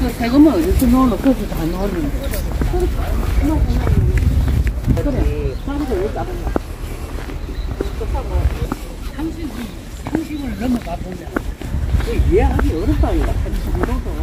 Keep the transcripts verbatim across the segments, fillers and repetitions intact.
그 새거만 어디서 넣어놓고 거기서 다 넣었는데. 그래. 사람들 왜 따르냐. 삼십, 삼십을 넘어가 보면 이해하기 어렵다니까. 삼십으로도.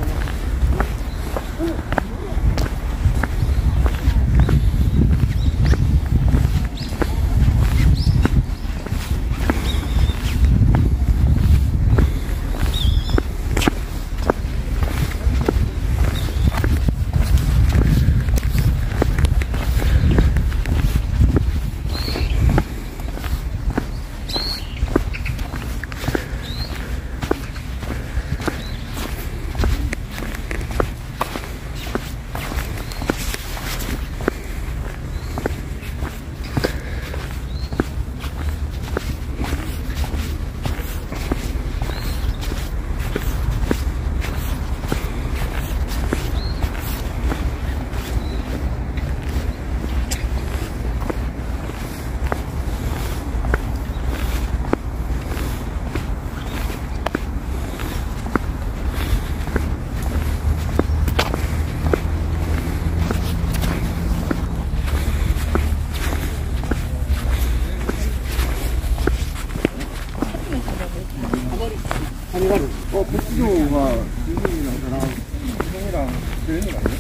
어, 복수조가 주민이랑 저랑 형이랑 저희는 아니에요?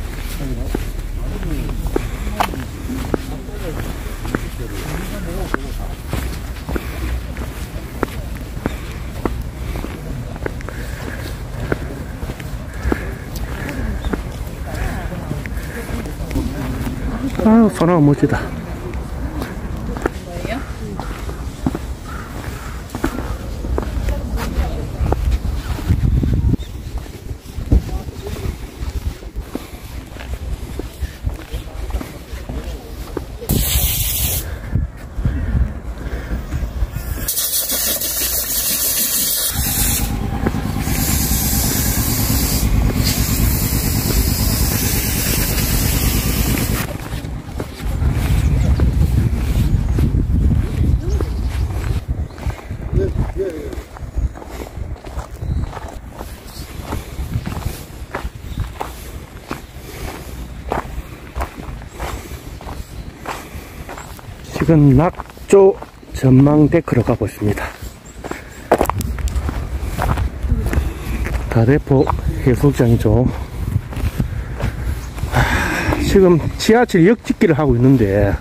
아유, 소나무 멋지다. 지금 낙조 전망데크로 가고 있습니다. 다대포 해수욕장이죠. 지금 지하철 역찍기를 하고 있는데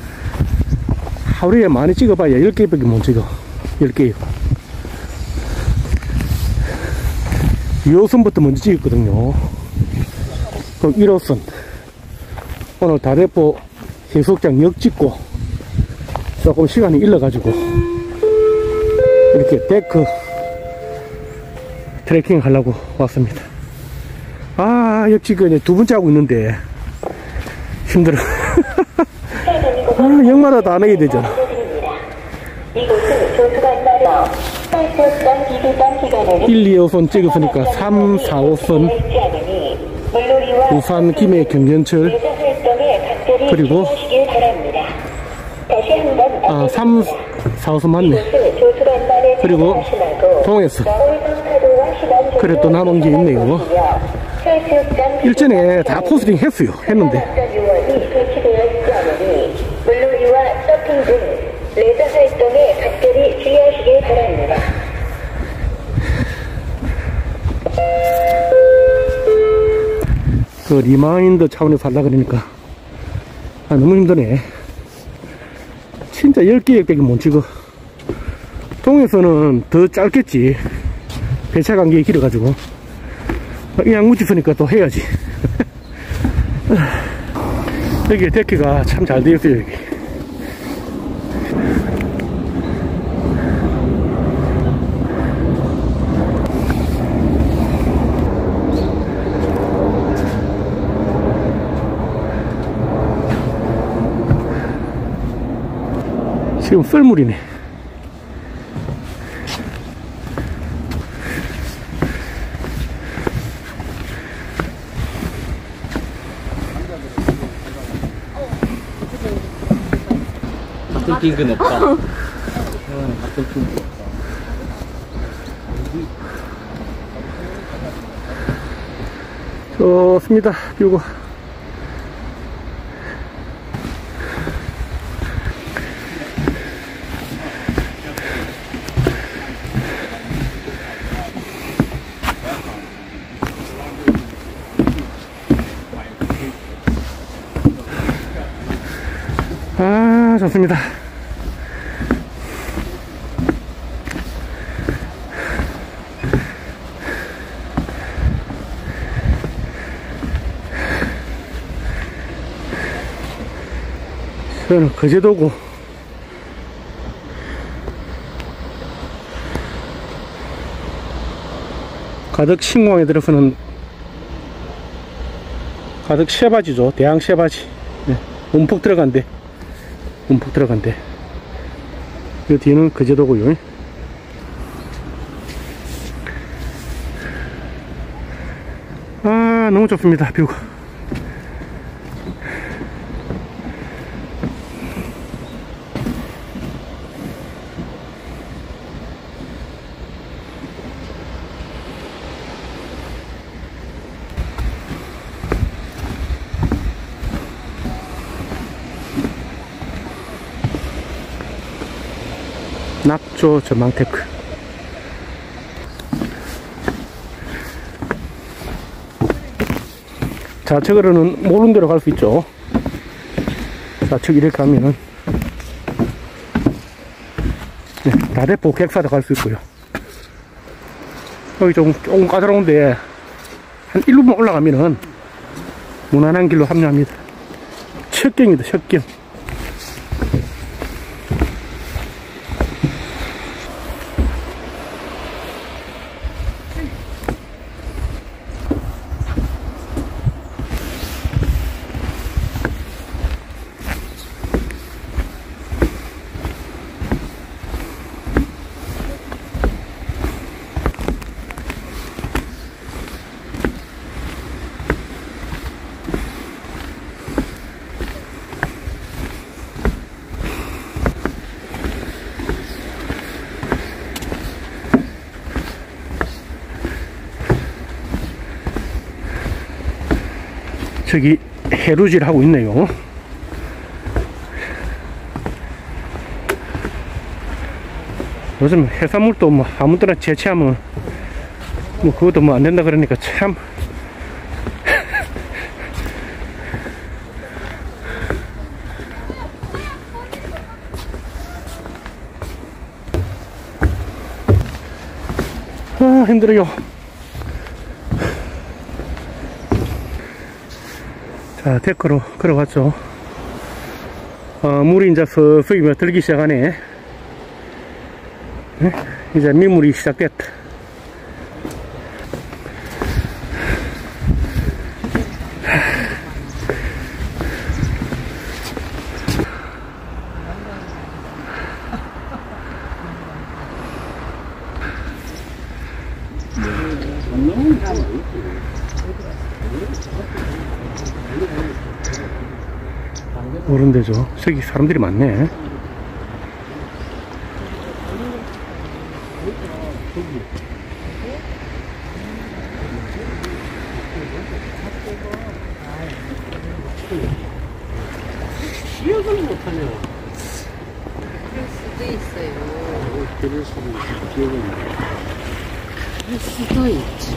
하루에 많이 찍어봐야 열 개밖에 못 찍어. 열 개요. 이 호선부터 먼저 찍었거든요. 그럼 일 호선 오늘 다대포 해수욕장 역 찍고 조금 시간이 일러가지고 이렇게 데크 트레킹 하려고 왔습니다. 아, 역시 그 두 번째 하고 있는데 힘들어. 아, 역마다 다 내게 되잖아. 일, 이 호선 찍었으니까 삼, 사 호선 부산 김해 경전철 그리고 아, 삼, 사 호선 맞네. 그리고 동해선. 그래 또 남은 게 있네요. 일전에 다 포스팅 했어요. 했는데 물놀이와 서핑 등 레저 활동에 각별히 주의하시길 바랍니다. 그 리마인드 차원에서 하려고 그러니까 아, 너무 힘드네. 진짜 열 개밖에 못 찍어. 동에서는 더 짧겠지. 배차 간격이 길어가지고. 이 양무치 쓰니까 또 해야지. 여기 데크가 참 잘 되어 있어요, 여기. 지금 썰물이네. 같은 핑크는 없다. 응, 같은 핑크 없다. 좋습니다. 뷰가. 아, 좋습니다. 저는 거제도고 가덕 신공항에 들어서는 가덕 쇠바지죠. 대항 쇠바지. 네, 움푹 들어간대. 움푹 들어간대. 이 뒤는 거제도고요. 아, 너무 좋습니다. 뷰가. 낙조 전망테크. 좌측으로는 모르는 대로 갈 수 있죠. 좌측 이렇게 가면은 네, 다대포 객사도 갈 수 있고요. 여기 조금, 조금 까다로운데 한 일 분만 올라가면은 무난한 길로 합류합니다. 첫 경이다, 첫 경. 저기 해루질 하고 있네요. 요즘 해산물도 뭐 아무 때나 채취하면 뭐 그것도 뭐 안 된다 그러니까 참 아, 힘들어요. 자, 데크로 걸어갔죠. 어, 물이 이제 서서히 들기 시작하네. 네? 이제 민물이 시작됐다. 모른데죠. 저기 사람들이 많네. 기억을 못하네요. 그럴 수도 있어요. 그럴 수도 있어. 기억을 못해. 그럴 수도 있지.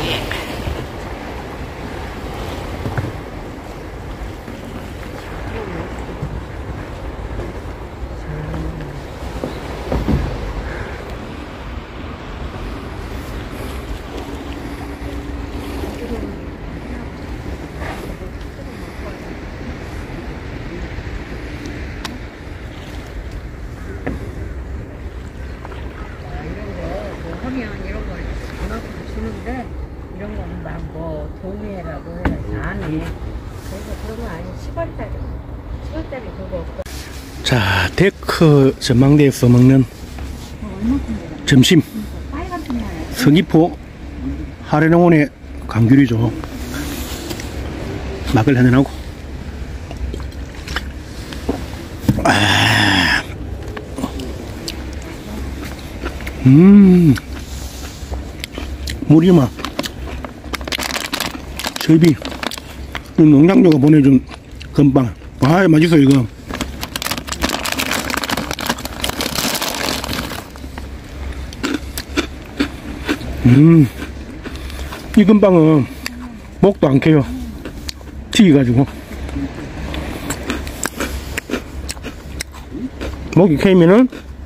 하면 이런 걸 전화도 주는데 이런 거는 막 뭐 동의해라고 해야지 안 해. 그래서 그런 거 아니 시골짜리 시골짜리 그거 없고. 자, 데크 전망대에서 먹는 점심. 서귀포 하래농원의 감귤이죠. 막을 한잔하고. 아, 음, 물이 막 저희비 농장주가 보내준 건빵. 아, 맛있어 이거. 음, 이 건빵은 목도 안 캐요. 튀겨가지고. 목이 캐이면은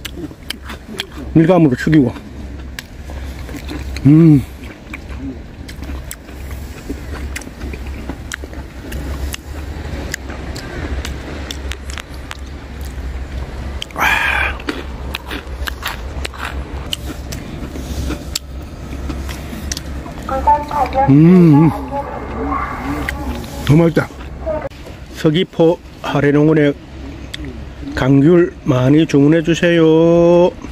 밀감으로 죽이고. 음. 음, 너무 맛있다. 서귀포 하래농원에 강귤 많이 주문해 주세요.